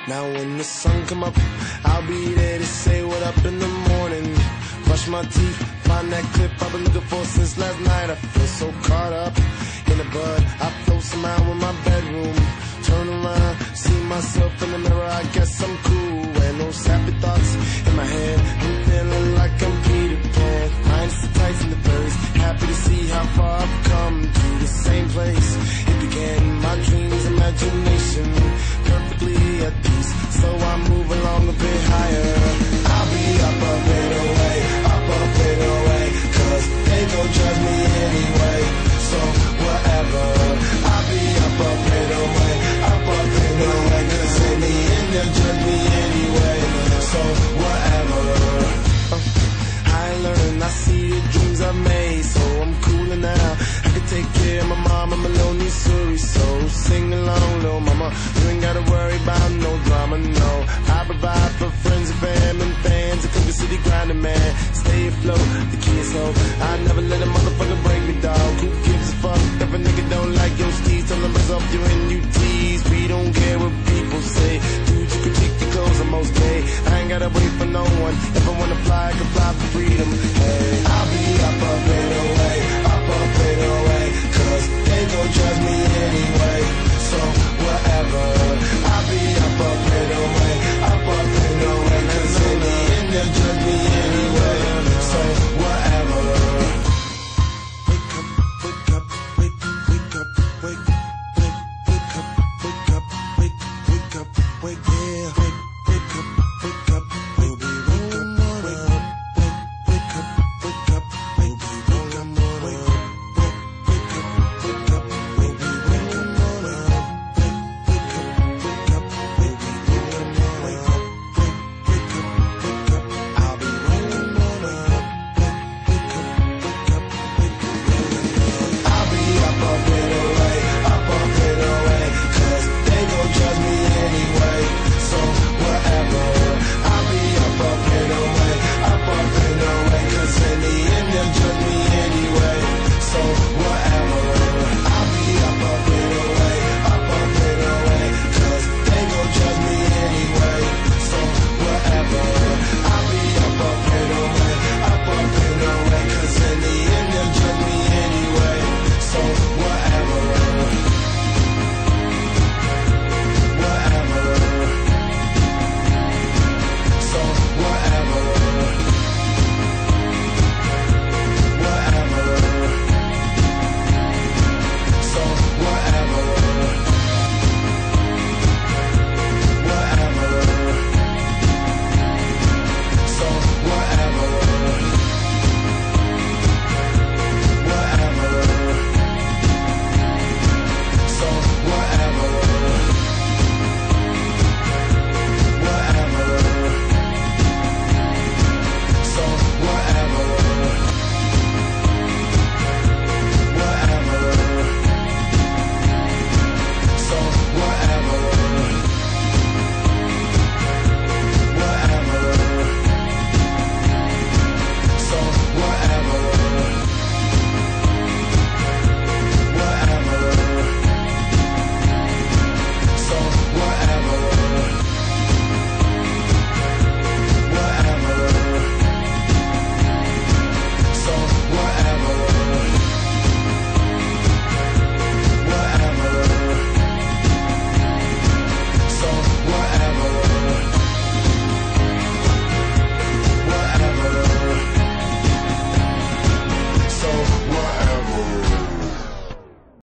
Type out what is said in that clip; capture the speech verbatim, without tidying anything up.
Now when the sun come up, I'll be there to say what up in the morning. Brush my teeth, find that clip I've been looking for since last night. I feel so caught up in the bud. I float somehow in my bedroom. Turn around, see myself in the mirror. I guess I'm cool. And those happy thoughts in my head, I'm feeling like I'm Peter Pan. Minus the tights and the furries. Happy to see how far I've come to the same place it began. My dreams, imagination, perfectly at peace. So I move along a bit higher. I'll be up, up and away, up, up and away, 'cause they gon' judge me anyway. So whatever. I'll be up, up and away, up, up and away, 'cause in the end they'll judge me anyway. So whatever. I learned, I see the dreams I made, so I'm cooler now. I can take care of my mom, I'm a lonely Surrey, so sing along, little mama. You ain't gotta worry about no drama, no. I provide for friends and fam and fans. I come to city grinding, man. Stay afloat, the key is hope. I never let a motherfucker break me, dog. Who gives a fuck if a nigga don't like your steez? Tell them buzz off your N U Ts. We don't care what people say. Dude, you critique the clothes I'm most gay. I ain't gotta wait for no one. If I wanna fly, I can fly for freedom. Hey, I'll be up, up and away, up, up and away, 'cause they gon' judge me anyway. So whatever. I'll be up, up and away, up, up and away, 'cause in the end they'll judge me anyway. So whatever. Wake up, wake up, wake, wake up, wake, wake, wake up, wake up, wake, wake up, wake, yeah, wake.